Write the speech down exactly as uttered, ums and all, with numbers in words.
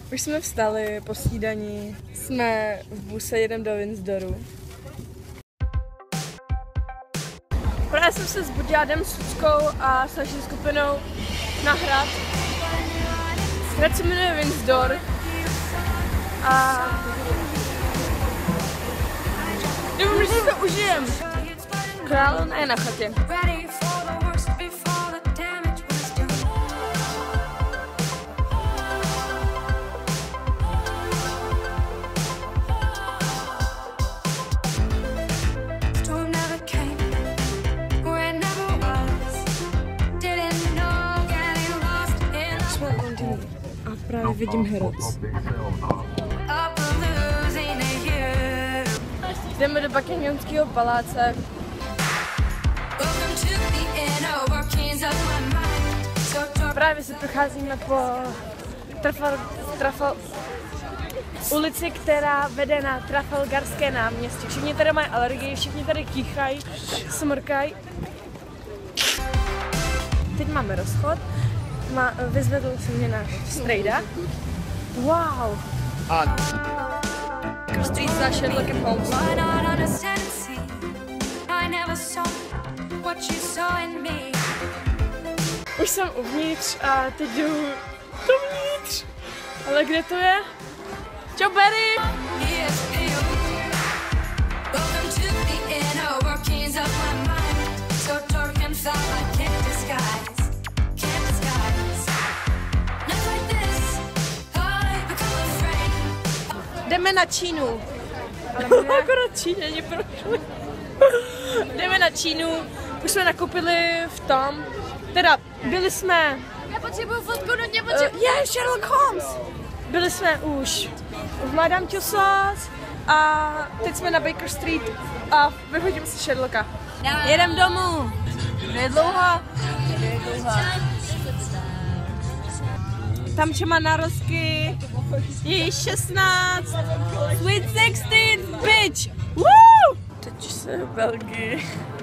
Už jsme vstali po snídani, jsme v buse, jedem do Windsoru. Právě jsem se zbudila, jdem s Luckou a s naší skupinou na hrad. Hrad se jmenuje Windsor a doufám, že si to užijem. Královna je na chatě. A právě vidím Harrods. Jdeme do Buckinghamského paláce. Právě se procházíme po Trafal, Trafal, ulici, která vede na Trafalgarské náměstí. Všichni tady mají alergii, všichni tady kýchají, smrkají. Teď máme rozchod. Má, vyzvedl se mě náš strejda. Wow! Street za Sherlockem Holmes. Už jsem uvnitř a teď jdu dovnitř. Ale kde to je? Čau, Barry! Jdeme na Čínu. Ale my akorát Číňani prošli. Jdeme na Čínu. Už jsme nakoupili v tom. Teda, byli jsme... Já potřebuji fotku, no tě potřebuji. Uh, je, Sherlock Holmes. Byli jsme už v Madame Tussauds a teď jsme na Baker Street a vyhodím si Sherlocka. Jedem domů. Je dlouho? Je dlouho. Tam čo má narozky, je šestnáct, sweet sixteen, bitch! Woo! Teď jsme v Belgii.